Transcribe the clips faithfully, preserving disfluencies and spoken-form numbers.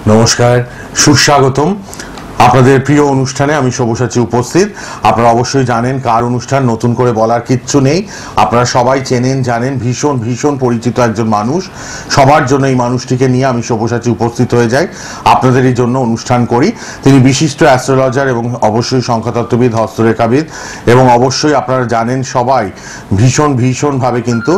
নমস্কার, সুস্বাগতম আপনাদের প্রিয় অনুষ্ঠানে। আমি সব্যসাচী উপস্থিত। আপনারা অবশ্যই জানেন কার অনুষ্ঠান, নতুন করে বলার কিচ্ছু নেই। আপনারা সবাই চেনেন, জানেন, ভীষণ ভীষণ পরিচিত একজন মানুষ। সবার জন্য এই মানুষটিকে নিয়ে আমি সব্যসাচী উপস্থিত হয়ে যাই, আপনাদেরই জন্য অনুষ্ঠান করি। তিনি বিশিষ্ট অ্যাস্ট্রোলজার এবং অবশ্যই সংখ্যাতত্ত্ববিদ, হস্তরেখাবিদ, এবং অবশ্যই আপনারা জানেন সবাই ভীষণ ভীষণভাবে কিন্তু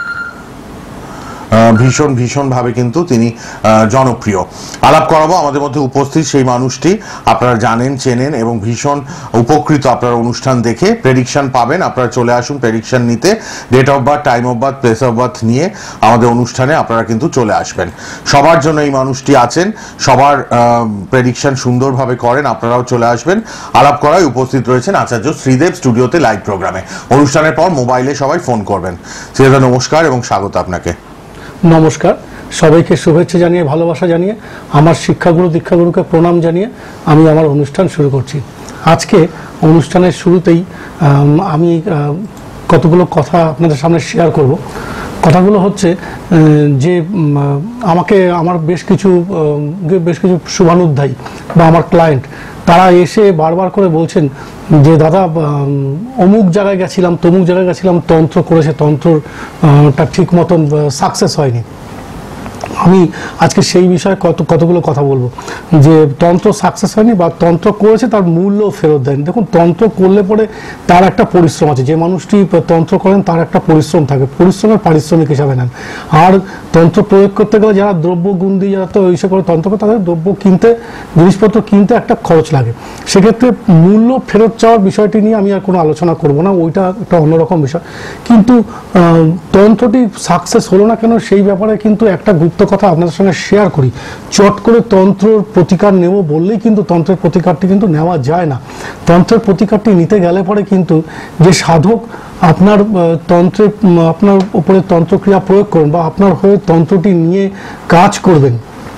ভীষণ ভীষণভাবে কিন্তু তিনি জনপ্রিয়। আলাপ করাবো আমাদের মধ্যে উপস্থিত সেই মানুষটি। আপনারা জানেন, চেনেন এবং ভীষণ উপকৃত আপনারা অনুষ্ঠান দেখে। প্রেডিকশন পাবেন, আপনারা চলে আসুন প্রেডিকশন নিতে। Date of birth, time of birth, place of birth নিয়ে আমাদের অনুষ্ঠানে আপনারা কিন্তু চলে আসবেন। সবার জন্য এই মানুষটি আছেন, সবার প্রেডিকশন সুন্দরভাবে করেন। আপনারাও চলে আসবেন। আলাপ করায় উপস্থিত রয়েছেন আচার্য শ্রীদেব স্টুডিওতে লাইভ প্রোগ্রামে। অনুষ্ঠানের পর মোবাইলে সবাই ফোন করবেন। শ্রীদেব নমস্কার এবং স্বাগত আপনাকে। নমস্কার, সবাইকে শুভেচ্ছা জানিয়ে, ভালোবাসা জানিয়ে, আমার শিক্ষাগুরু দীক্ষাগুরুকে প্রণাম জানিয়ে আমি আমার অনুষ্ঠান শুরু করছি। আজকে অনুষ্ঠানের শুরুতেই আমি কতগুলো কথা আপনাদের সামনে শেয়ার করব। কথাগুলো হচ্ছে যে আমাকে আমার বেশ কিছু বেশ কিছু শুভানুধ্যায়ী বা আমার ক্লায়েন্ট, তারা এসে বারবার করে বলছেন যে দাদা অমুক জায়গায় গেছিলাম, তমুক জায়গায় গেছিলাম, তন্ত্র করেছে, তন্ত্রটা ঠিক মতন সাকসেস হয়নি। আমি আজকে সেই বিষয়ে কত কতগুলো কথা বলবো যে তন্ত্র সাকসেস হয়নি বা তন্ত্র করেছে তার মূল্য ফেরত দেয়নি। দেখুন, তন্ত্র করলে পরে তার একটা পরিশ্রম আছে। যে মানুষটি তন্ত্র করেন তার একটা পরিশ্রম থাকে, পরিশ্রমের পারিশ্রমিক হিসাবে নেন। আর তন্ত্র প্রয়োগ করতে গেলে যারা দ্রব্য গুণ দিয়ে যারা তো এইসব করে তন্ত্র করে, তাদের দ্রব্য কিনতে, জিনিসপত্র কিনতে একটা খরচ লাগে। সেক্ষেত্রে মূল্য ফেরত চাওয়ার বিষয়টি নিয়ে আমি আর কোনো আলোচনা করব না, ওইটা একটা অন্যরকম বিষয়। কিন্তু তন্ত্রটি সাকসেস হলো না কেন, সেই ব্যাপারে কিন্তু একটা গুরুত্ব কথা আপনাদের সঙ্গে শেয়ার করি। চট করে তন্ত্রের প্রতিকার নেব বললেই কিন্তু তন্ত্রের প্রতিকারটি কিন্তু নেওয়া যায় না। তন্ত্রের প্রতিকারটি নিতে গেলে পরে কিন্তু যে সাধক আপনার তন্ত্রে আপনার উপরে তন্ত্রক্রিয়া প্রয়োগ করবেন বা আপনার হয়ে তন্ত্রটি নিয়ে কাজ করবেন,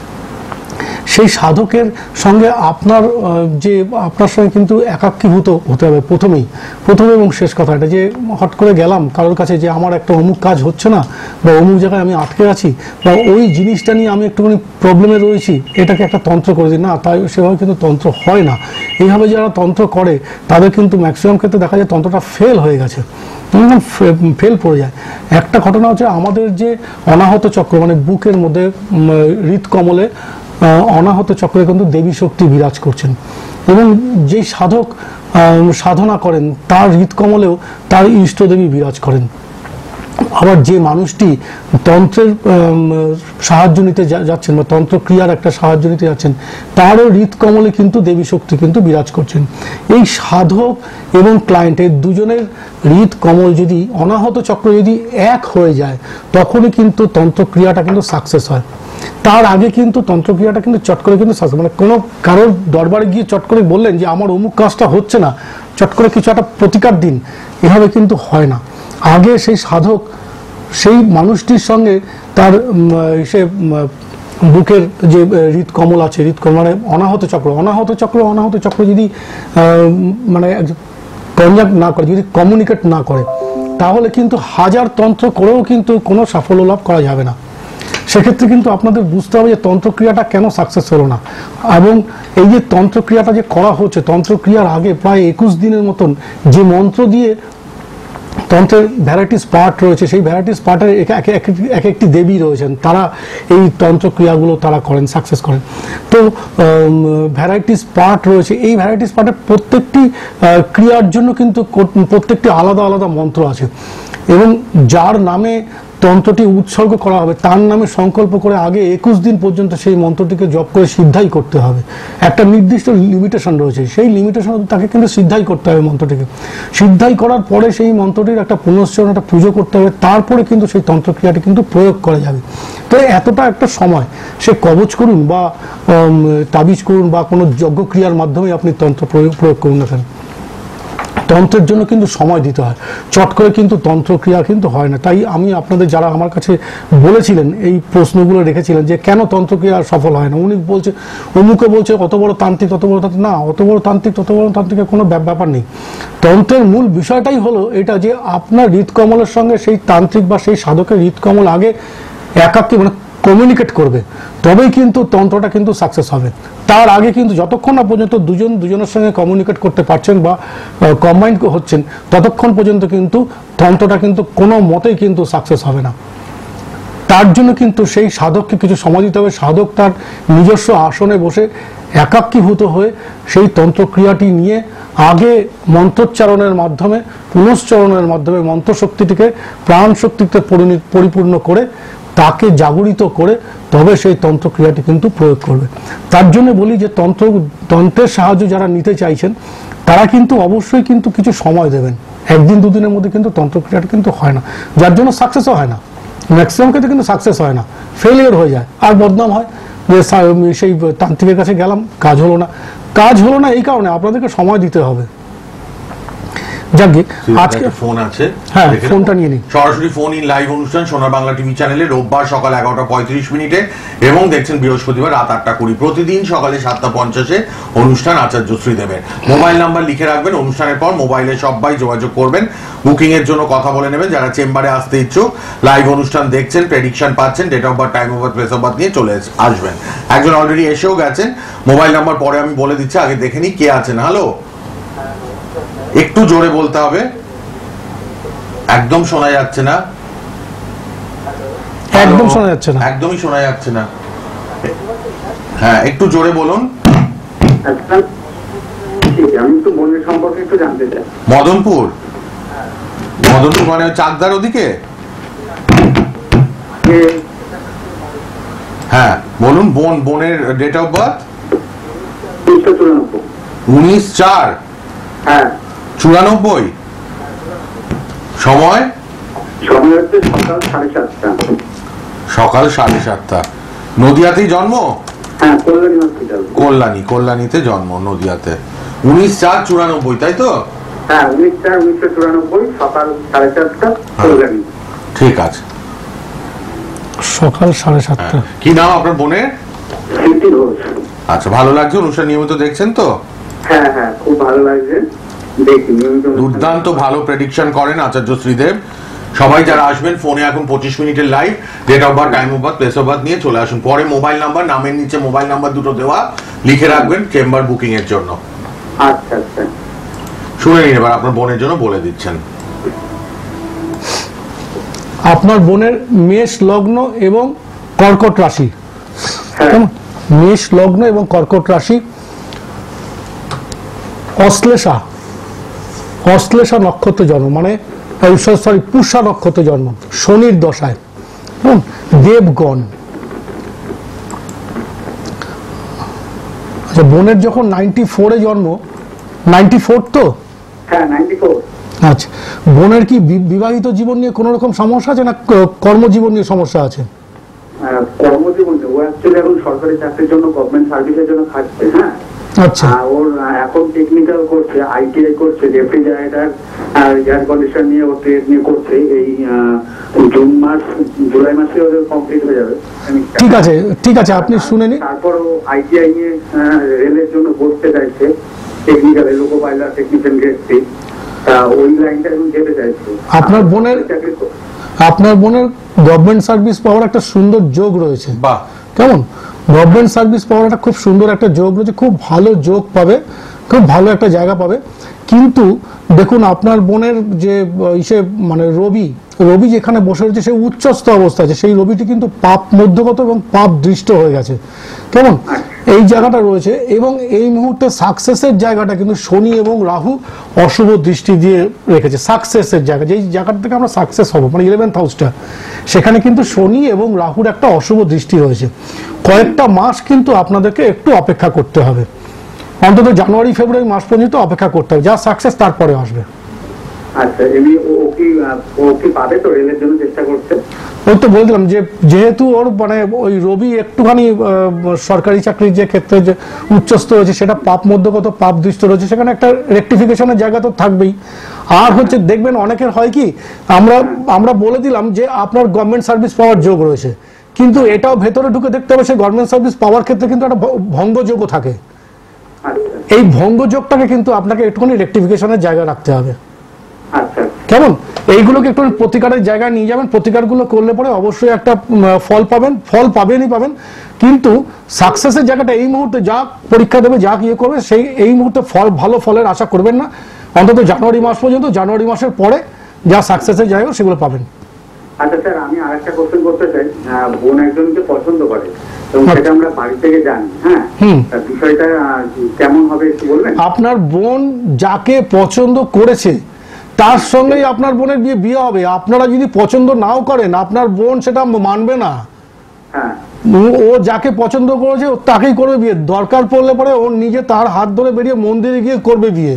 সেই সাধকের সঙ্গে আপনার যে আপনার সঙ্গে কিন্তু একাকীভূত হতে হবে প্রথমেই প্রথমে এবং শেষ কথা এটা যে হট করে গেলাম কারোর কাছে যে আমার একটা অমুক কাজ হচ্ছে না বা অমুক জায়গায় আমি আটকে আছি বা ওই জিনিসটা নিয়ে আমি একটুখানি প্রবলেমে রয়েছি, এটাকে একটা তন্ত্র করে দিই না, তাই সেভাবে কিন্তু তন্ত্র হয় না। এইভাবে যারা তন্ত্র করে তাদের কিন্তু ম্যাক্সিমাম ক্ষেত্রে দেখা যায় তন্ত্রটা ফেল হয়ে গেছে, ফেল পড়ে যায়। একটা ঘটনা হচ্ছে আমাদের যে অনাহত চক্র, মানে বুকের মধ্যে হৃৎকমলে অনাহত চক্রে কিন্তু দেবী শক্তি বিরাজ করছেন এবং যেই সাধক সাধনা করেন তার হৃৎকমলেও তার ইষ্টদেবী বিরাজ করেন। আবার যে মানুষটি তন্ত্রের সাহায্য নিতে যাচ্ছেন বা তন্ত্রক্রিয়ার একটা সাহায্য নিতে যাচ্ছেন, তারও হৃৎকমলে কিন্তু দেবী শক্তি কিন্তু বিরাজ করছেন। এই সাধক এবং ক্লায়েন্টের দুজনের হৃৎকমল যদি অনাহত চক্র যদি এক হয়ে যায়, তখনই কিন্তু তন্ত্রক্রিয়াটা কিন্তু সাকসেস হয়। তার আগে কিন্তু তন্ত্রক্রিয়াটা কিন্তু চট করে কিন্তু মানে কোনো কারোর দরবারে গিয়ে চট করে বললেন যে আমার অমুক কাজটা হচ্ছে না, চট করে কিছু একটা প্রতিকার দিন, এভাবে কিন্তু হয় না। আগে সেই সাধক সেই মানুষটির সঙ্গে তার সে বুকের যে হৃৎকমল আছে, হৃৎকমল মানে অনাহত চক্র, অনাহত চক্র অনাহত চক্র যদি মানে কনজাক্ট না করে, যদি কমিউনিকেট না করে, তাহলে কিন্তু হাজার তন্ত্র করেও কিন্তু কোনো সাফল্য লাভ করা যাবে না। সেক্ষেত্রে কিন্তু আপনাদের বুঝতে হবে যে তন্ত্রক্রিয়াটা কেন সাকসেস হলো না। এবং এই যে তন্ত্রক্রিয়াটা যে করা হচ্ছে, তন্ত্রক্রিয়ার আগে প্রায় একুশ দিনের মতন যে মন্ত্র দিয়ে তন্ত্রের ভ্যারাইটিস পার্ট রয়েছে, সেই ভ্যারাইটিস পার্টের এক একটি দেবী রয়েছেন, তারা এই তন্ত্রক্রিয়াগুলো তারা করেন, সাকসেস করেন। তো ভ্যারাইটিস পার্ট রয়েছে, এই ভ্যারাইটিস পার্টের প্রত্যেকটি ক্রিয়ার জন্য কিন্তু প্রত্যেকটি আলাদা আলাদা মন্ত্র আছে এবং যার নামে তন্ত্রটি উৎসর্গ করা হবে তার নামে সংকল্প করে আগে একুশ দিন পর্যন্ত সেই মন্ত্রটিকে জপ করে সিদ্ধাই করতে হবে। একটা নির্দিষ্ট লিমিটেশন রয়েছে, সেই লিমিটেশন তাকে কিন্তু সিদ্ধাই করতে হবে। মন্ত্রটিকে সিদ্ধাই করার পরে সেই মন্ত্রটির একটা পুনশ্চরণ, একটা পুজো করতে হবে, তারপরে কিন্তু সেই তন্ত্রক্রিয়াটি কিন্তু প্রয়োগ করা যাবে। তো এতটা একটা সময়, সে কবচ করুন বা তাবিজ করুন বা কোনো যজ্ঞক্রিয়ার মাধ্যমে আপনি তন্ত্র প্রয়োগ প্রয়োগ করুন না কেন, তন্ত্রের জন্য কিন্তু সময় দিতে হয়, চট করে কিন্তু তন্ত্রক্রিয়া কিন্তু হয় না। তাই আমি আপনাদের যারা আমার কাছে বলেছিলেন, এই প্রশ্নগুলো রেখেছিলেন যে কেন তন্ত্রক্রিয়া সফল হয় না, উনি বলছে অমুকে বলছে অত বড় তান্ত্রিক তত বড় তান্ত্রিক, না, অত বড় তান্ত্রিক তত বড় তান্ত্রিকের কোনো ব্যাপার নেই। তন্ত্রের মূল বিষয়টাই হলো এটা যে আপনার হৃৎকমলের সঙ্গে সেই তান্ত্রিক বা সেই সাধকের হৃৎকমল আগে একাকী মানে কমিউনিকেট করবে, তবেই কিন্তু তন্ত্রটা কিন্তু সাকসেস হবে। তার আগে কিন্তু যতক্ষণ না পর্যন্ত দুজন দুজনের সঙ্গে কমিউনিকেট করতে পারছেন বা কম্বাইন হচ্ছেন, ততক্ষণ পর্যন্ত কিন্তু তন্ত্রটা কিন্তু কোনো মতেই কিন্তু সাকসেস হবে না। তার জন্য কিন্তু সেই সাধককে কিছু সময় দিতে হবে। সাধক তার নিজস্ব আসনে বসে একাকীভূত হয়ে সেই তন্ত্রক্রিয়াটি নিয়ে আগে মন্ত্রোচ্চারণের মাধ্যমে, পুনশ্চরণের মাধ্যমে মন্ত্রশক্তিটিকে প্রাণ শক্তিতে পরিপূর্ণ করে তাকে জাগরিত করে তবে সেই তন্ত্রক্রিয়াটি কিন্তু প্রয়োগ করবে। তার জন্য বলি যে তন্ত্র তন্ত্রের সাহায্য যারা নিতে চাইছেন তারা কিন্তু অবশ্যই কিন্তু কিছু সময় দেবেন। একদিন দুদিনের মধ্যে কিন্তু তন্ত্রক্রিয়াটা কিন্তু হয় না, যার জন্য সাকসেসও হয় না। ম্যাক্সিমাম ক্ষেত্রে কিন্তু সাকসেস হয় না, ফেলিয়ার হয়ে যায় আর বদনাম হয় যে সেই তান্ত্রিকের কাছে গেলাম, কাজ হলো না। কাজ হলো না এই কারণে আপনাদেরকে সময় দিতে হবে। যাকে আজকে ফোন আছে, হ্যাঁ ফোনটা নিয়ে নিন। সরাসরি ফোন ইন লাইভ অনুষ্ঠান সোনার বাংলা টিভি চ্যানেলে রোববার সকাল এগারোটা পঁয়ত্রিশ মিনিটে এবং দেখছেন বৃহস্পতিবার রাত আটটা কুড়ি। প্রতিদিন সকালে সাতটা পঞ্চাশে অনুষ্ঠান আচার্য শ্রীদেবের। মোবাইল নাম্বার লিখে রাখবেন, অনুষ্ঠানের পর মোবাইলে সবাই যোগাযোগ করবেন, বুকিং এর জন্য কথা বলে নেবেন। যারা চেম্বারে আসতে ইচ্ছুক, লাইভ অনুষ্ঠান দেখছেন, প্রেডিকশন পাচ্ছেন, date of birth, time of birth, place of birth নিয়ে চলে আসবেন। একজন অলরেডি এসেও গেছেন, মোবাইল নাম্বার পরে আমি বলে দিচ্ছি, আগে দেখে নিই কে আছেন। হ্যালো, একটু জোরে বলতে হবে, একদম শোনা যাচ্ছে না, একদম শোনা যাচ্ছে না, একদমই শোনা যাচ্ছে না। হ্যাঁ একটু জোরে বলুন। আমি একটু বোনের সম্পর্কে একটু জানতে চাই। মদনপুর, মদনপুর মানে চাকদার ওদিকে? হ্যাঁ বলুন, বোন, বোনের ডেট অফ বার্থ উনিশ চার হ্যাঁ চুরানব্বই। সময় সময় হচ্ছে সকাল সাড়ে সাতটা। সকাল সাড়ে সাতটা। নদিয়াতেই জন্ম? হ্যাঁ কল্যাণী হসপিটাল। কল্যাণী, কল্যাণীতে জন্ম, নদিয়াতে। উনিশ চার চুরানব্বই, তাই তো? হ্যাঁ উনিশ চার উনিশশো চুরানব্বই, সকাল সাড়ে চারটা, কল্যাণী। ঠিক আছে, সকাল সাড়ে সাতটা। কি নাম আপনার বোনের? স্মৃতি ঘোষ। আচ্ছা, ভালো লাগছে অনুষ্ঠান নিয়মিত দেখছেন তো? হ্যাঁ হ্যাঁ খুব ভালো লাগছে, দেখি নিয়মিত। দুর্দান্ত ভালো প্রেডিকশন করেন আচার্য শ্রীদেব। সবাই যারা আসবেন ফোনে এখন পঁচিশ মিনিটের live, date of birth, time of birth, place of birth নিয়ে চলে আসুন। পরে মোবাইল নাম্বার, নামের নিচে মোবাইল নাম্বার দুটো দেওয়া, লিখে রাখবেন চেম্বার বুকিং এর জন্য। আচ্ছা আচ্ছা, শুনে নিন এবার আপনার বোনের জন্য বলে দিচ্ছেন। আপনার বোনের মেষ লগ্ন এবং কর্কট রাশি, কেমন? মেষ লগ্ন এবং কর্কট রাশি, অশ্লেষা অশ্লেষা নক্ষত্র জন্ম, মানে সরি পুষা নক্ষত্র জন্ম, শনির দশায়, দেবগণ। আচ্ছা, বোনের যখন নাইনটি ফোরে জন্ম, নাইনটি ফোর তো? হ্যাঁ নাইনটি ফোর। আচ্ছা, বোনের কি বিবাহিত জীবন নিয়ে কোনো রকম সমস্যা আছে না কর্মজীবন নিয়ে সমস্যা আছে? কর্মজীবন ও অ্যাকচুয়ালি এখন সরকারি চাকরির জন্য, গভর্নমেন্ট সার্ভিসের জন্য খাটছে। হ্যাঁ আচ্ছা, ওর এখন টেকনিক্যাল করছে, আইটিআই করছে, রেফ্রিজারেটর আর এয়ার কন্ডিশন নিয়ে ও ট্রেড নিয়ে করছে। এই জুন মাস জুলাই মাসে ওদের কমপ্লিট হয়ে যাবে। ঠিক আছে ঠিক আছে, আপনি শুনে নিন। তারপর ও আইটিআই নিয়ে রেলের জন্য বসতে চাইছে, technical loco pilot, technician grade three, তা ওই লাইনটা এখন যেতে চাইছে। আপনার বোনের আপনার বোনের গভর্নমেন্ট সার্ভিস পাওয়ার একটা সুন্দর যোগ রয়েছে। বাহ, কেমন? গভর্নমেন্ট সার্ভিস পাওয়ার একটা খুব সুন্দর একটা যোগ রয়েছে, খুব ভালো যোগ পাবে, খুব ভালো একটা জায়গা পাবে। কিন্তু দেখুন আপনার বোনের যে ইসে মানে রবি, রবি যেখানে বসে রয়েছে সে উচ্চস্থ অবস্থা আছে, সেই রবিটি কিন্তু পাপ মধ্যগত এবং পাপ দৃষ্ট হয়ে গেছে। কেমন? এই জায়গাটা রয়েছে এবং এই মুহূর্তে সাকসেসের জায়গাটা কিন্তু শনি এবং রাহু অশুভ দৃষ্টি দিয়ে রেখেছে। সাকসেসের জায়গা, যেই জায়গাটা থেকে আমরা সাকসেস হবো, মানে ইলেভেন্থ হাউসটা, সেখানে কিন্তু শনি এবং রাহুর একটা অশুভ দৃষ্টি হয়েছে। কয়েকটা মাস কিন্তু আপনাদেরকে একটু অপেক্ষা করতে হবে, অন্তত জানুয়ারি ফেব্রুয়ারি মাস পর্যন্ত অপেক্ষা করতে হবে, যা সাকসেস তারপরে আসবে। আচ্ছা, এমনি ও কি ও কি পাবে তো? রেলের জন্য চেষ্টা করছে। ওই তো বললাম যে যেহেতু ওর মানে ওই রবি একটুখানি সরকারি চাকরির যে ক্ষেত্রে যে উচ্চস্থ রয়েছে সেটা পাপ মধ্যগত পাপ দৃষ্ট রয়েছে, সেখানে একটা রেকটিফিকেশনের জায়গা তো থাকবেই। আর হচ্ছে দেখবেন অনেকের হয় কি, আমরা আমরা বলে দিলাম যে আপনার গভর্নমেন্ট সার্ভিস পাওয়ার যোগ রয়েছে, কিন্তু এটাও ভেতরে ঢুকে দেখতে হবে সেই গভর্নমেন্ট সার্ভিস পাওয়ার ক্ষেত্রে কিন্তু একটা ভঙ্গযোগও থাকে। এই ভঙ্গযোগটাকে কিন্তু আপনাকে একটুখানি রেকটিফিকেশনের জায়গা রাখতে হবে। আচ্ছা, কেমন? এইগুলোকে একটু প্রতিকারের জায়গায় নিয়ে যাবেন, প্রতিকারগুলো করলে পরে অবশ্যই একটা উম, ফল পাবেন, ফল পাবেনই পাবেন। কিন্তু সাকসেসের জায়গাটা এই মুহূর্তে যা পরীক্ষা দেবে, যা ইয়ে করবে, সেই এই মুহূর্তে ফল ভালো ফলের আশা করবেন না। অন্তত জানুয়ারি মাস পর্যন্ত, জানুয়ারি মাসের পরে যা সাকসেসের জায়গা সেগুলো পাবেন। আচ্ছা স্যার, আমি আর একটা কোশ্চেন করতে চাই। আহ, বোন একজনকে পছন্দ করে এবং সেটা আমরা বাড়ি থেকে জানি, হ্যাঁ, হুম। তা বিষয়টা আহ, কেমন হবে একটু বলবেন? আপনার বোন যাকে পছন্দ করেছে তার সঙ্গেই আপনার বোনের বিয়ে বিয়ে হবে। আপনারা যদি পছন্দ নাও করেন, আপনার বোন সেটা মানবে না। হ্যাঁ, ও যাকে পছন্দ করেছে ও তাকেই করবে বিয়ে। দরকার পড়লে পরে ও নিজে তার হাত ধরে বেরিয়ে মন্দিরে গিয়ে করবে বিয়ে।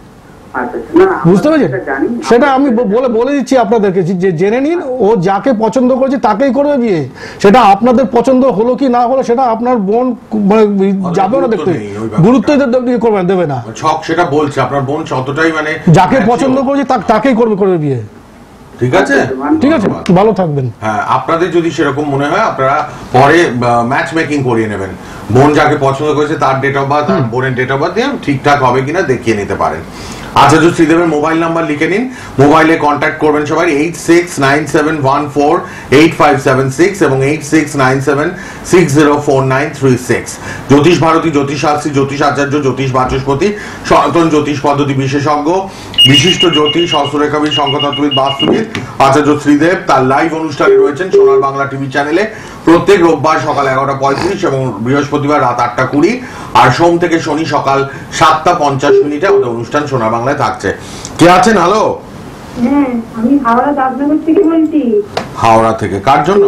আচ্ছা আচ্ছা। না, আমরা বুঝতে পেরেছেন? সেটা জানি, সেটা আমরা আমি সেটা বলে বলে দিচ্ছি আপনাদেরকে যে জেনে নিন, ও যাকে পছন্দ করেছে তাকেই করবে বিয়ে। সেটা আপনাদের পছন্দ হলো কি না হলো সেটা আপনার বোন মানে যাবে না দেখতে, গুরুত্ব করবে না, দেবে না। ছক সেটা বলছে আপনার বোন যতটাই মানে যাকে পছন্দ করেছে তা- তাকেই করবে করবে বিয়ে। ঠিক আছে, ঠিক আছে, ভালো থাকবেন। হ্যাঁ, আপনাদের যদি সেরকম মনে হয় আপনারা পরে ম্যাচ মেকিং করিয়ে নেবেন। বোন যাকে পছন্দ করেছে তার ডেট অফ বার্থ আর বোনের ডেট অফ বার্থ দিয়ে ঠিকঠাক হবে কিনা দেখিয়ে নিতে পারেন। আচার্য শ্রীদেবের মোবাইল নাম্বার লিখে নিন, মোবাইলে কন্ট্যাক্ট করবেন সবাই eight six nine seven one four eight five seven six এবং eight six nine seven six zero four nine three six. Jyotish Bharati, জ্যোতিষ শাস্ত্রী, জ্যোতিষ আচার্য, জ্যোতিষ বাচস্পতি, সনাতন জ্যোতিষ পদ্ধতি বিশেষজ্ঞ, বিশিষ্ট জ্যোতিষ, হস্তরেখাবিদ, সংখ্যাতত্ত্ববিদ, বাস্তুবিদ আচার্য শ্রীদেব তার লাইভ অনুষ্ঠানে রয়েছেন সোনার বাংলা টিভি চ্যানেলে প্রত্যেক রোববার সকাল এগারোটা পঁয়ত্রিশ এবং বৃহস্পতিবার রাত আটটা কুড়ি আর সোম থেকে শনি সকাল সাতটা পঞ্চাশ মিনিটে আমাদের অনুষ্ঠান সোনার বাংলায় থাকছে। কে আছেন? হ্যালো। হ্যাঁ, আমি হাওড়া দাসনগর থেকে বলছি। হাওড়া থেকে কার জন্য?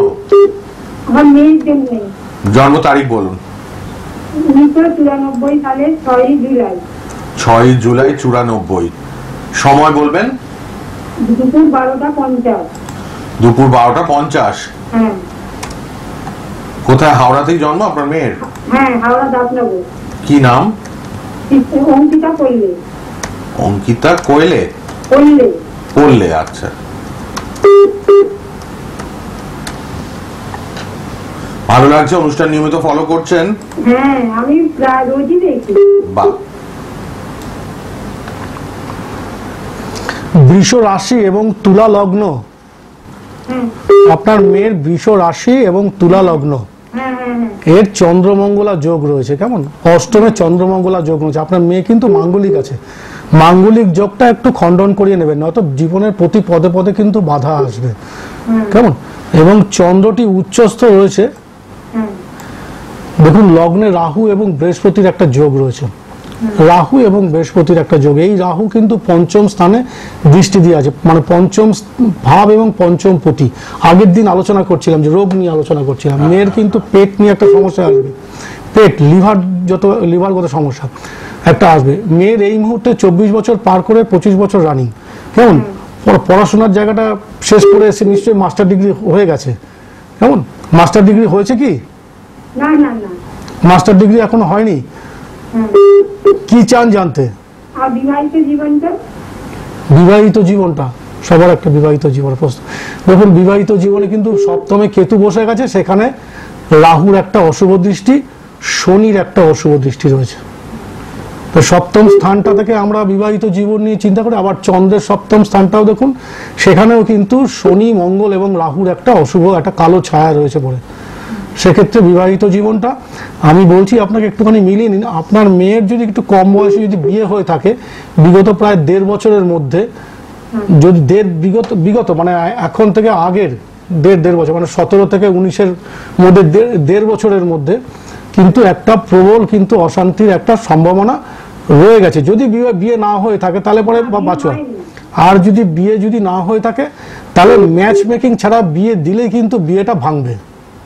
আমার মেয়ের জন্য। জন্ম তারিখ বলুন। উনিশশো চুরানব্বই সালের ছয়ই জুলাই। ছয় জুলাই চুরানব্বই। সময় বলবেন? দুপুর বারোটা পঞ্চাশ। দুপুর বারোটা পঞ্চাশ। হ্যাঁ কোথায়? হাওড়াতেই জন্ম আপনার মেয়ের? হ্যাঁ, হাওড়া দাসনগর। কি নাম? অঙ্কিতা করলে। অঙ্কিতা কোয়েলে? করলে করলে, আচ্ছা। ভালো লাগছে, অনুষ্ঠান নিয়মিত ফলো করছেন? হ্যাঁ, আমি প্রায় রোজই দেখি। বাহ। বৃষ রাশি এবং তুলা লগ্ন, হ্যাঁ আপনার মেয়ের বৃষ রাশি এবং তুলা লগ্ন, হ্যাঁ হ্যাঁ হ্যাঁ। এর চন্দ্রমঙ্গলা যোগ রয়েছে। কেমন? অষ্টমে চন্দ্রমঙ্গলা যোগ রয়েছে। আপনার মেয়ে কিন্তু মাঙ্গলিক আছে, মাঙ্গলিক যোগটা একটু খণ্ডন করিয়ে নেবেন, নয়তো জীবনের প্রতি পদে পদে কিন্তু বাধা আসবে। কেমন? এবং চন্দ্রটি উচ্চস্থ রয়েছে। হ্যাঁ দেখুন, লগ্নে রাহু এবং বৃহস্পতির একটা যোগ রয়েছে। রাহু এবং বৃহস্পতির একটা যোগ, এই রাহু কিন্তু পঞ্চম স্থানে দৃষ্টি দিয়ে আছে, মানে পঞ্চম ভাব এবং পঞ্চম পতি। আগের দিন আলোচনা করছিলাম যে রোগ নিয়ে আলোচনা করছিলাম, মেয়ের কিন্তু পেট নিয়ে একটা সমস্যা আসবে, পেট লিভার যত লিভারগত সমস্যা একটা আসবে। মেয়ের এই মুহূর্তে চব্বিশ বছর পার করে পঁচিশ বছর রানিং। কেমন? পড়াশোনার জায়গাটা শেষ করে এসে নিশ্চয়ই মাস্টার ডিগ্রি হয়ে গেছে। কেমন? মাস্টার ডিগ্রি হয়েছে কি? না না না। মাস্টার ডিগ্রি এখনো হয়নি। হ্যাঁ। কি চান জানতে? আর বিবাহিত জীবনটা? বিবাহিত জীবনটা সবার একটা বিবাহিত জীবনের প্রশ্ন। দেখুন, বিবাহিত জীবনে কিন্তু সপ্তমে কেতু বসে গেছে, সেখানে রাহুর একটা অশুভ দৃষ্টি, শনির একটা অশুভ দৃষ্টি রয়েছে। তো সপ্তম স্থানটা থেকে আমরা বিবাহিত জীবন নিয়ে চিন্তা করি। আবার চন্দ্রের সপ্তম স্থানটাও দেখুন, সেখানেও কিন্তু শনি, মঙ্গল এবং রাহুর একটা অশুভ একটা কালো ছায়া রয়েছে পড়ে। সেক্ষেত্রে বিবাহিত জীবনটা আমি বলছি আপনাকে একটুখানি মিলিয়ে নিন। আপনার মেয়ের যদি একটু কম বয়সে যদি বিয়ে হয়ে থাকে, বিগত প্রায় দেড় বছরের মধ্যে, যদি দেড় বিগত বিগত মানে এখন থেকে আগের দেড় দেড় বছর মানে সতেরো থেকে উনিশের মধ্যে দেড় বছরের মধ্যে কিন্তু একটা প্রবল কিন্তু অশান্তির একটা সম্ভাবনা রয়ে গেছে। যদি বিয়ে বিয়ে না হয়ে থাকে তাহলে পরে বাঁচোয়া, আর যদি বিয়ে যদি না হয়ে থাকে তাহলে ম্যাচ মেকিং ছাড়া বিয়ে দিলেই কিন্তু বিয়েটা ভাঙবে।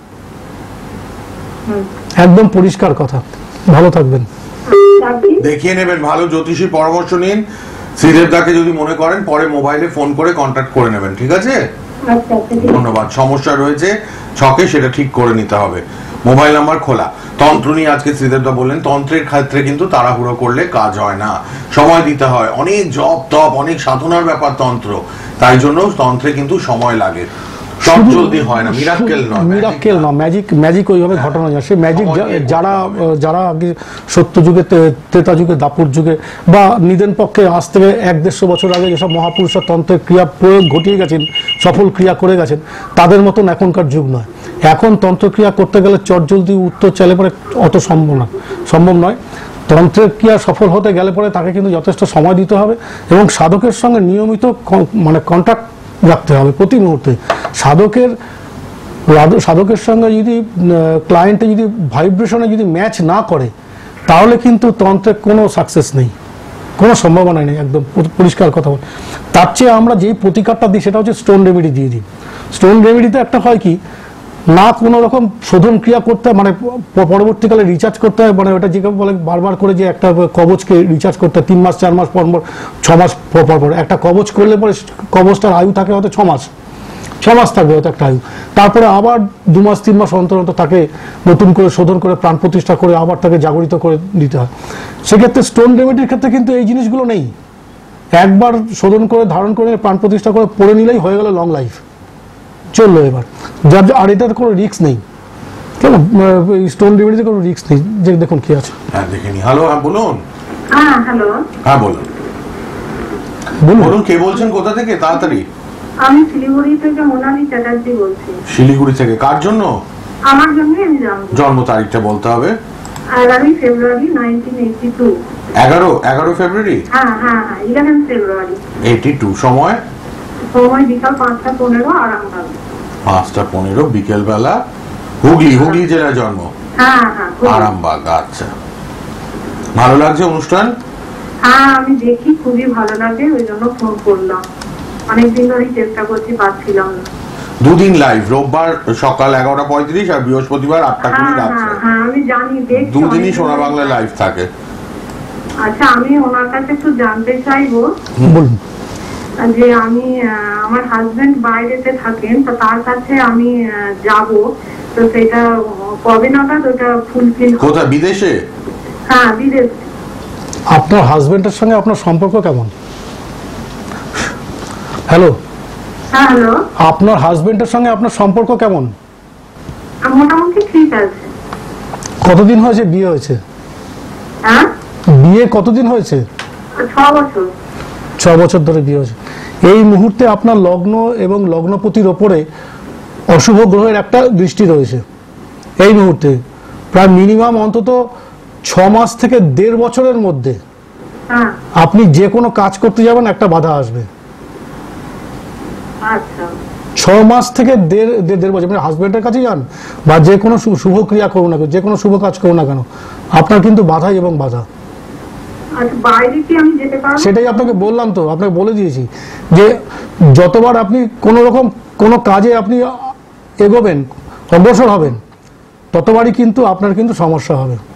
একদম পরিষ্কার কথা। ভালো থাকবেন। দেখিয়ে নেবেন, ভালো জ্যোতিষী পরামর্শ নিন। শ্রীদেবদাকে যদি মনে করেন পরে মোবাইলে ফোন করে কন্ট্যাক্ট করে নেবেন, ঠিক আছে? ধন্যবাদ। সমস্যা রয়েছে ছকে, সেটা ঠিক করে নিতে হবে। মোবাইল নাম্বার খোলা। তন্ত্র নিয়ে আজকে শ্রীদেবদা বললেন, তন্ত্রের ক্ষেত্রে কিন্তু তাড়াহুড়ো করলে কাজ হয় না, সময় দিতে হয়, অনেক জপ তপ অনেক সাধনার ব্যাপার তন্ত্র, তাই জন্য তন্ত্রে কিন্তু সময় লাগে। চটজলদি হয় না, মিরাক্কেল নয়, মিরাক্কেল না, ম্যাজিক ম্যাজিক ওইভাবে ঘটানো যায়। সেই ম্যাজিক যারা যারা আগে সত্য যুগে, ত্রেতা যুগে, দাপুর যুগে বা নিদেন পক্ষে আজ থেকে এক দেড়শো বছর আগে যেসব মহাপুরুষরা তন্ত্রের ক্রিয়া প্রয়োগ ঘটিয়ে গেছেন, সফল ক্রিয়া করে গেছেন, তাদের মতন এখনকার যুগ নয়। এখন তন্ত্রক্রিয়া করতে গেলে চটজলদি উত্তর চাইলে পরে অত সম্ভব না, সম্ভব নয়। তন্ত্রের ক্রিয়া সফল হতে গেলে পরে তাকে কিন্তু যথেষ্ট সময় দিতে হবে এবং সাধকের সঙ্গে নিয়মিত মানে কন্ট্যাক্ট রাখতে হবে প্রতি মুহূর্তে। সাধকের সাধকের সঙ্গে যদি ক্লায়েন্টে যদি ভাইব্রেশনে যদি ম্যাচ না করে, তাহলে কিন্তু তন্ত্রের কোনো সাকসেস নেই, কোনো সম্ভাবনা নেই, একদম পরিষ্কার কথা বল। তার চেয়ে আমরা যেই প্রতিকারটা দিই সেটা হচ্ছে স্টোন রেমেডি দিয়ে দিই। স্টোন রেমেডিতে একটা হয় কি, না কোনো রকম শোধন ক্রিয়া করতে হয়, মানে পরবর্তীকালে রিচার্জ করতে হয়, মানে ওটা যেটা বলে বারবার করে যে একটা কবচকে রিচার্জ করতে হয় তিন মাস চার মাস পর পর, ছ মাস পর পর একটা কবচ করলে পরে কবচটার আয়ু থাকে হয়তো ছ মাস ছ মাস থাকবে হয়তো একটা আয়ু, তারপরে আবার দু মাস তিন মাস অন্তর অন্তর তাকে নতুন করে শোধন করে প্রাণ প্রতিষ্ঠা করে আবার তাকে জাগরিত করে দিতে হয়। সেক্ষেত্রে স্টোন রেমেডির ক্ষেত্রে কিন্তু এই জিনিসগুলো নেই। একবার শোধন করে ধারণ করে প্রাণ প্রতিষ্ঠা করে পড়ে নিলেই হয়ে গেল লং লাইফ, চললো এবার। যার আর এটাতে কোনো রিস্ক নেই, কেমন স্টোন রেমেডিতে কোনো রিস্ক নেই। যে দেখুন কি আছে, হ্যাঁ দেখে নি। হ্যালো, হ্যাঁ বলুন। হ্যাঁ হ্যালো, হ্যাঁ বলুন বলুন, কে বলছেন, কোথা থেকে, তাড়াতাড়ি। আমি শিলিগুড়ি থেকে মোনালি চ্যাটার্জি বলছি। শিলিগুড়ি থেকে, কার জন্য? আমার জন্য আমি জানবো। জন্ম তারিখটা বলতে হবে। এগারোই ফেব্রুয়ারি নাইনটিন এইটি টু। এগারো এগারো ফেব্রুয়ারি হ্যাঁ হ্যাঁ হ্যাঁ ইলেভেন ফেব্রুয়ারি এইটি টু। সময়? সময় বিকাল পাঁচটা পনেরো, আরামবাগ। পাঁচটা পনেরো বিকেল বেলা। হুগলি, হুগলি জেলার জন্ম। হ্যাঁ হ্যাঁ আরামবাগ। আচ্ছা, ভালো লাগছে অনুষ্ঠান? হ্যাঁ আমি দেখি, খুবই ভালো লাগে, ওই জন্য ফোন করলাম। অনেকদিন ধরেই চেষ্টা করছি, পাচ্ছিলাম না। দুদিন লাইভ, রোববার সকাল এগারোটা পঁয়ত্রিশ আর বৃহস্পতিবার আটটা কুড়ি হ্যাঁ রাত্রে। হ্যাঁ হ্যাঁ আমি জানি, দেখছি। দুদিনই সোনা বাংলা লাইভ থাকে। আচ্ছা, আমি ওনার কাছে একটু জানতে চাইবো বলুন। যে আমি আহ, আমার হাজবেন্ড বাইরেতে থাকেন, তো তার কাছে আমি যাব, তো সেটা কবে নাগাদ ওটা ফুলফিল? কোথায়, বিদেশে? হ্যাঁ বিদেশ। আপনার হাজবেন্ডের সঙ্গে আপনার সম্পর্ক কেমন? হ্যালো, হ্যাঁ হ্যালো, আপনার হাজবেন্ডের সঙ্গে আপনার সম্পর্ক কেমন? মোটামুটি ঠিক আছে। কতদিন হয়েছে বিয়ে হয়েছে? হ্যাঁ, বিয়ে কতদিন হয়েছে? ছ বছর। ছ বছর ধরে বিয়ে হয়েছে। এই মুহূর্তে আপনার লগ্ন এবং লগ্নপতির ওপরে অশুভ গ্রহের একটা দৃষ্টি রয়েছে এই মুহূর্তে। প্রায় মিনিমাম অন্তত ছ মাস থেকে দেড় বছরের মধ্যে হ্যাঁ আপনি যে কোনো কাজ করতে যাবেন একটা বাধা আসবে। আচ্ছা, ছ মাস থেকে দেড় দেড় দেড় বছর, মানে হাজবেন্ডের কাছে যান বা যে কোনো শু- শুভ ক্রিয়া করুন না কেন, যে কোনো শুভ কাজ করুন না কেন, আপনার কিন্তু বাধাই এবং বাধা। আচ্ছা বাইরে কি আমি যেতে পারবো? সেটাই আপনাকে বললাম, তো আপনাকে বলে দিয়েছি যে যতবার আপনি কোনো রকম কোনো কাজে আপনি এগোবেন, অগ্রসর হবেন, ততবারই কিন্তু আপনার কিন্তু সমস্যা হবে। ও,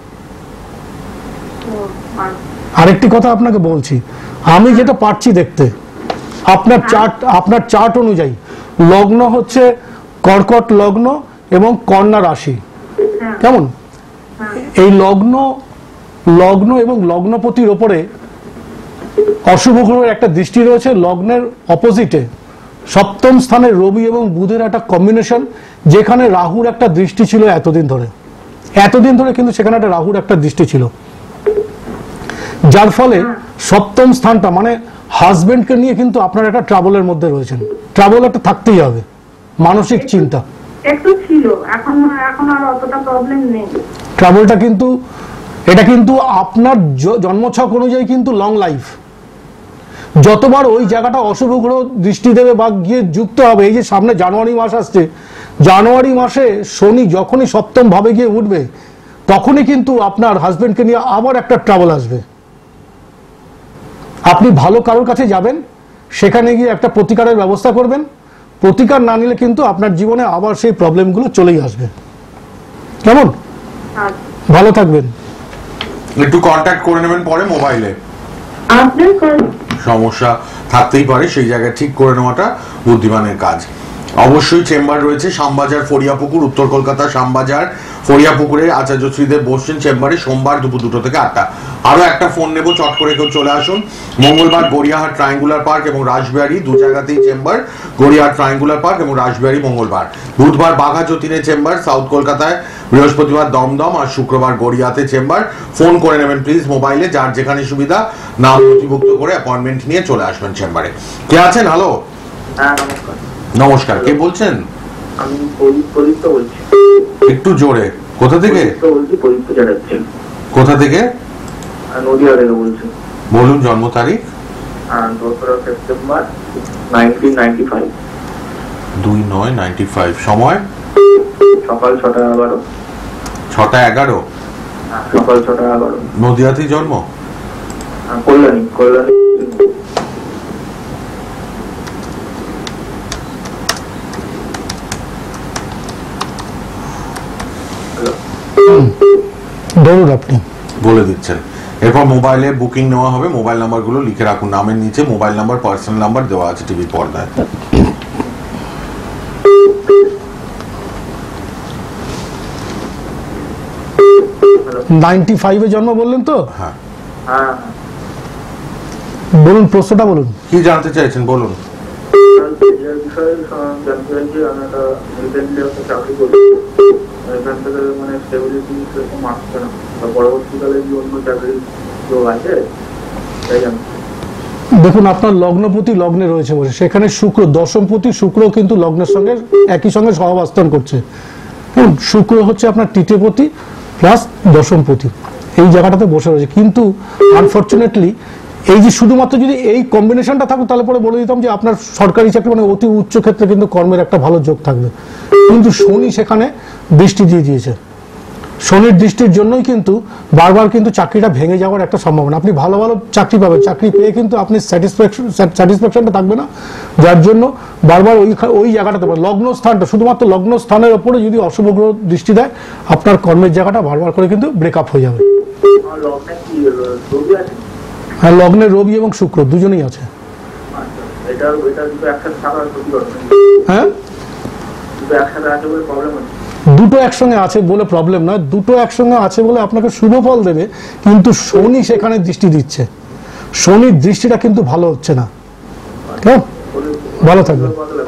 আচ্ছা। আরেকটি কথা আপনাকে বলছি, আমি যেটা পারছি দেখতে, আপনার চার্ট আপনার চার্ট অনুযায়ী লগ্ন হচ্ছে কর্কট লগ্ন এবং কন্যা রাশি, হ্যাঁ কেমন? হ্যাঁ এই লগ্ন লগ্ন এবং লগ্নপতির ওপরে অশুভ গ্রহের একটা দৃষ্টি রয়েছে। লগ্নের অপোজিটে সপ্তম স্থানে রবি এবং বুধের একটা কম্বিনেশন, যেখানে রাহুর একটা দৃষ্টি ছিল এতদিন ধরে এতদিন ধরে কিন্তু সেখানে একটা রাহুর একটা দৃষ্টি ছিল, যার ফলে সপ্তম স্থানটা মানে হাজবেন্ডকে নিয়ে কিন্তু আপনার একটা ট্রাবলের মধ্যে রয়েছেন। ট্রাবল একটা থাকতেই হবে, মানসিক চিন্তা। একটু ছিল, এখন এখন আর অতটা প্রবলেম নেই। ট্রাবলটা কিন্তু এটা কিন্তু আপনার জ- জন্মছক অনুযায়ী কিন্তু লং লাইফ। যতবার ওই জায়গাটা অশুভ গ্রহ দৃষ্টি দেবে বা গিয়ে যুক্ত হবে, এই যে সামনে জানুয়ারি মাস আসছে, জানুয়ারি মাসে শনি যখনই সপ্তম ভাবে গিয়ে উঠবে, তখনই কিন্তু আপনার হাজবেন্ডকে নিয়ে আবার একটা ট্রাবল আসবে। আপনি ভালো কারোর কাছে যাবেন, সেখানে গিয়ে একটা প্রতিকারের ব্যবস্থা করবেন। প্রতিকার না নিলে কিন্তু আপনার জীবনে আবার সেই প্রবলেমগুলো চলেই আসবে। কেমন? আচ্ছা, ভালো থাকবেন। একটু কন্ট্যাক্ট করে নেবেন পরে মোবাইলে। আপনার কল- সমস্যা থাকতেই পারে, সেই জায়গায় ঠিক করে নেওয়াটা বুদ্ধিমানের কাজ। অবশ্যই চেম্বার রয়েছে শ্যামবাজার, ফরিয়াপুকুর, উত্তর কলকাতা শ্যামবাজার, ফরিয়াপুকুরে আচার্য শ্রীদেব বসছেন চেম্বারে সোমবার দুপুর দুটো থেকে আটটা। আরো একটা ফোন নেব, চট করে কেউ চলে আসুন। মঙ্গলবার গড়িয়াহাট ট্রায়াঙ্গুলার পার্ক এবং রাসবিহারী দু জায়গাতেই চেম্বার, গড়িয়াহাট ট্রায়াঙ্গুলার পার্ক এবং রাসবিহারী মঙ্গলবার। বুধবার বাঘা যতীনের চেম্বার সাউথ কলকাতায়, বৃহস্পতিবার দমদম আর শুক্রবার গড়িয়াতে চেম্বার। ফোন করে নেবেন প্লিজ মোবাইলে, যার যেখানে সুবিধা নাম নথিভুক্ত করে অ্যাপয়েন্টমেন্ট নিয়ে চলে আসবেন চেম্বারে। কে আছেন? হ্যালো, হ্যাঁ নমস্কার। নমস্কার, কে বলছেন? আমি প্রদীপ্ত বলছি। একটু জোরে। কোথা থেকে বলছি? প্রদীপ্ত চ্যাটার্জি। কোথা থেকে? নদিয়া থেকে বলছি। বলুন জন্ম তারিখ। দোসরা সেপ্টেম্বর নাইনটিন নাইনটি ফাইভ। দুই নয় নাইনটি ফাইভ। সময় সকাল ছটা এগারো। ছটা এগারো সকাল ছটা এগারো। নদিয়াতেই জন্ম? কল্যাণী। কল্যাণী। বলুন আপনি। বলে দিচ্ছেন। এরপর মোবাইলে বুকিং নেওয়া হবে। মোবাইল নাম্বারগুলো লিখে রাখুন, নামের নিচে মোবাইল নাম্বার, পার্সোনাল নাম্বার দেওয়া আছে টিভি পর্দায়। নাইনটি ফাইভে জন্ম বললেন তো? হ্যাঁ, হ্যাঁ। বলুন, প্রশ্নটা বলুন। কি জানতে চাইছেন বলুন। বিষয়ে জানতে চাইছি। আমি একটা রিসেন্টলি একটা চাকরি করি, এখান থেকে মানে স্টেবিলিটি সেরকম আসছে না, পরবর্তীকালে কি অন্য চাকরির যোগ আছে তাই জানতে। দেখুন, আপনার লগ্নপতি লগ্নে রয়েছে বলে, সেখানে শুক্র দশমপতি শুক্র কিন্তু লগ্নের সঙ্গে একই সঙ্গে সহাবস্থান করছে। হুম, শুক্র হচ্ছে আপনার তৃতীয়পতি প্লাস দশমপতি, এই জায়গাটাতে বসে রয়েছে। কিন্তু আনফর্চুনেটলি এই যে শুধুমাত্র যদি এই কম্বিনেশনটা থাকতো তাহলে পরে বলে দিতাম যে আপনার সরকারি চাকরি মানে অতি উচ্চ ক্ষেত্রে কিন্তু কর্মের একটা ভালো যোগ থাকবে। কিন্তু শনি সেখানে দৃষ্টি দিয়ে দিয়েছে। শনির দৃষ্টির জন্যই কিন্তু বারবার কিন্তু চাকরিটা ভেঙে যাওয়ার একটা সম্ভাবনা। আপনি ভালো ভালো চাকরি পাবেন, চাকরি পেয়ে কিন্তু আপনি স্যাটিসফ্যাকশন স্যাটিসফ্যাকশনটা থাকবে না, যার জন্য বারবার ওই ওই জায়গাটাতে লগ্ন স্থানটা শুধুমাত্র লগ্ন স্থানের ওপরে যদি অশুভ গ্রহ দৃষ্টি দেয়, আপনার কর্মের জায়গাটা বারবার করে কিন্তু ব্রেকআপ হয়ে যাবে। হ্যাঁ, লগ্নে রবি এবং শুক্র দুজনেই আছে। হ্যাঁ, দুটো একসঙ্গে আছে বলে প্রবলেম নয়, দুটো একসঙ্গে আছে বলে আপনাকে শুভ ফল দেবে, কিন্তু শনি সেখানে দৃষ্টি দিচ্ছে। শনির দৃষ্টিটা কিন্তু ভালো হচ্ছে না। কেমন? ভালো থাকবে।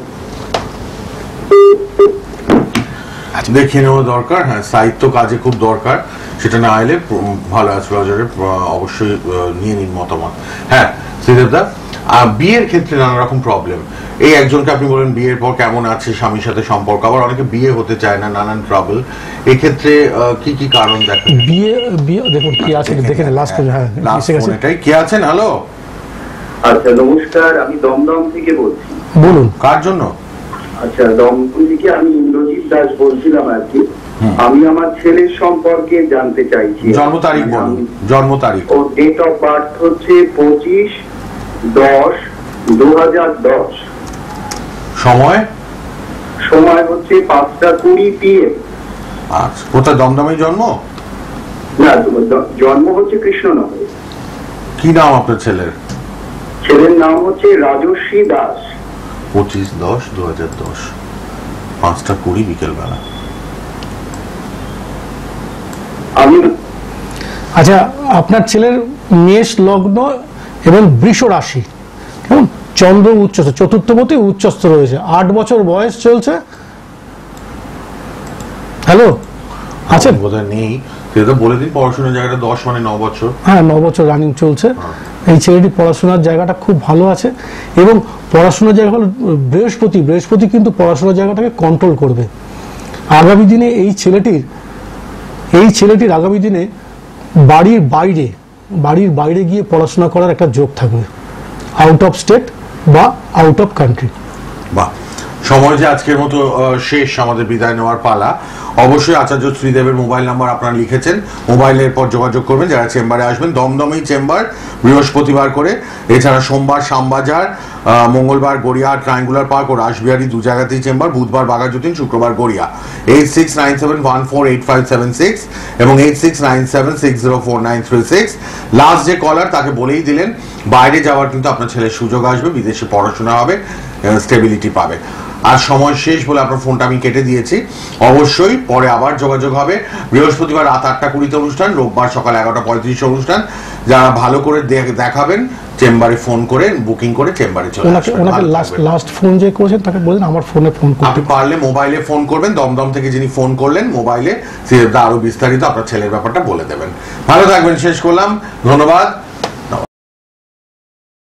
দেখে নেওয়া দরকার। হ্যাঁ, সাহিত্য কাজে খুব দরকার, সেটা না এলে ভালো অ্যাস্ট্রোলজারের অবশ্যই নিয়ে নিন মতামত। হ্যাঁ শ্রীদেবদা, বিয়ের ক্ষেত্রে নানা রকম প্রবলেম। এই একজনকে আপনি বলেন বিয়ের পর কেমন আছে স্বামীর সাথে সম্পর্ক, আবার অনেকে বিয়ে হতে চায় না, নানান ট্রাবল। এই ক্ষেত্রে কি কি কারণ দেখেন? বিয়ে বিয়ে দেখুন কি আছে দেখে না লাস্ট। হ্যাঁ, লাস্ট ফোনটাই কে আছেন? হ্যালো, আচ্ছা নমস্কার, আমি দমদম থেকে বলছি। বলুন কার জন্য? আচ্ছা, দমদম থেকে আমি ইন্দ্রজিৎ দাস বলছিলাম আর কি। আমি আমার ছেলের সম্পর্কে জানতে চাইছি। জন্ম তারিখ বলুন। জন্ম তারিখ ও ডেট অফ বার্থ হচ্ছে পঁচিশ দশ দু হাজার দশ। সময়? সময় হচ্ছে পাঁচটা কুড়ি পিএম। আচ্ছা, কোথায়? দমদমে জন্ম? না, জন্ম হচ্ছে কৃষ্ণনগরে। কি নাম আপনার ছেলের? ছেলের নাম হচ্ছে রাজস্বী দাস। পঁচিশ দশ দু হাজার দশ, পাঁচটা কুড়ি বিকেল বেলা। আমি আচ্ছা, আপনার ছেলের মেষ লগ্ন এবং বৃষ রাশি, কেমন? চন্দ্র উচ্চস্থ, চতুর্থপতি উচ্চস্থ রয়েছে, আট বছর বয়স চলছে। হ্যালো, আচ্ছা বোধহয় নেই, সেটা বলে দিন। পড়াশোনার জায়গাটা দশ মানে ন বছর। হ্যাঁ, ন বছর রানিং চলছে। এই ছেলেটি পড়াশোনার জায়গাটা খুব ভালো আছে, এবং পড়াশোনার জায়গা হলো বৃহস্পতি। বৃহস্পতি কিন্তু পড়াশোনার জায়গাটাকে কন্ট্রোল করবে। আগামী দিনে এই ছেলেটির এই ছেলেটির আগামী দিনে বাড়ির বাইরে বাড়ির বাইরে গিয়ে পড়াশোনা করার একটা যোগ থাকবে, আউট অফ স্টেট বা আউট অফ কান্ট্রি। বাহ, সময় যে আজকের মতো শেষ, আমাদের বিদায় নেওয়ার পালা। অবশ্যই আচার্য শ্রীদেবের মোবাইল নাম্বার আপনারা লিখেছেন, মোবাইলের পর যোগাযোগ করবেন যারা চেম্বারে আসবেন। দমদমেই চেম্বার বৃহস্পতিবার করে, এছাড়া সোমবার শ্যামবাজার, মঙ্গলবার গড়িয়া ট্রায়াঙ্গুলার পার্ক ও রাসবিহারী দু জায়গাতেই চেম্বার, বুধবার বাঘাযতীন, শুক্রবার Garia. Eight six nine seven one four eight five seven six এবং eight six nine seven six zero four nine three six. Last যে কলার তাকে বলেই দিলেন বাইরে যাওয়ার কিন্তু আপনার ছেলের সুযোগ আসবে, বিদেশে পড়াশোনা হবে। স্টেবিলিটি পাবে। আর সময় শেষ বলে আপনার ফোনটা আমি কেটে দিয়েছি। অবশ্যই পরে আবার যোগাযোগ হবে। বৃহস্পতিবার রাত আটটা কুড়িতে অনুষ্ঠান, রোববার সকাল এগারোটা পঁয়ত্রিশে অনুষ্ঠান। যারা ভালো করে দেখাবেন চেম্বারে ফোন করে বুকিং করে চেম্বারে চলে আসবেন। ওনাকে লাস্ট লাস্ট ফোন যে করেছেন তাকে বলেন আমার ফোনে ফোন করতে। আপনি পারলে মোবাইলে ফোন করবেন, দমদম থেকে যিনি ফোন করলেন মোবাইলে, সে আরো বিস্তারিত আপনার ছেলের ব্যাপারটা বলে দেবেন। ভালো থাকবেন, শেষ করলাম, ধন্যবাদ।